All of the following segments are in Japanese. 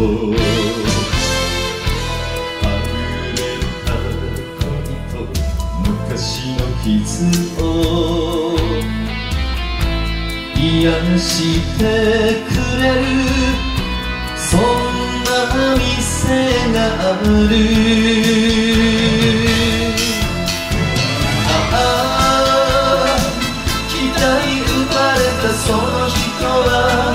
溢れた恋と昔の傷を癒してくれる、そんな店がある。その人は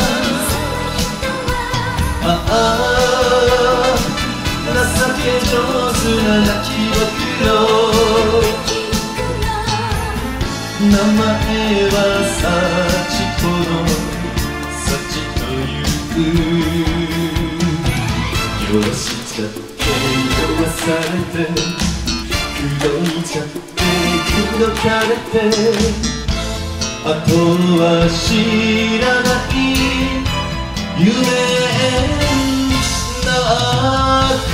情け上手な泣きぼくろ、名前は幸子の幸という。よしちゃって酔わされて、口説いちゃって口説かれて、あとは知らない夢の中。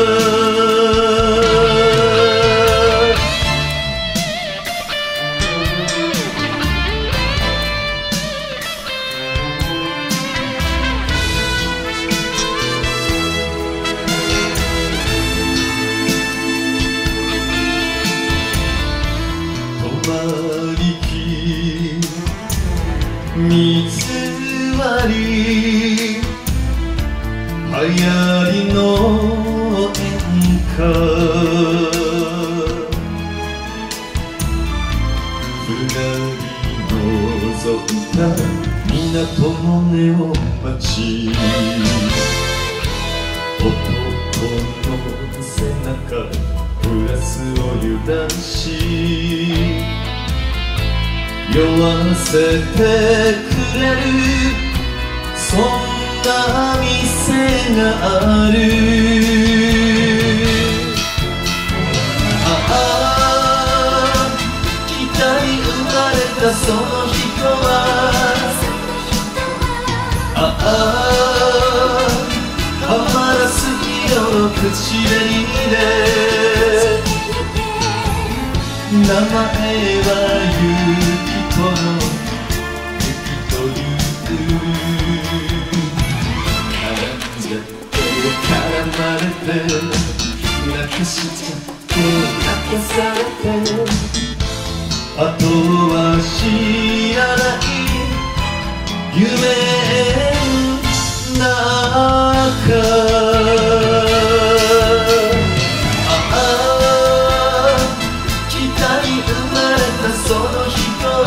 偽り流行りの演歌、ふらり覗いた港のネオ街、男の背中グラスを揺らし酔わせてくれる、そんな店がある。北に生まれたその人は甘らす色の口紅で、名前はゆこの雪という絡んじゃって絡まれて泣かしちゃって泣かされて、あとは知らない夢の中。その人は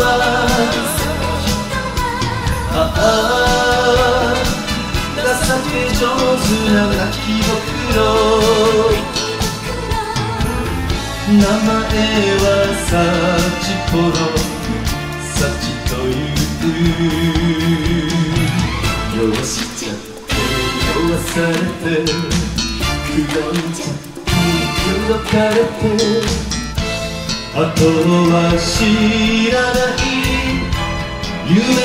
情け上手な泣きぼくろ、名前は幸子の幸という。酔わしちゃって酔わされて口説いちゃって口説かれて、あとは知らない夢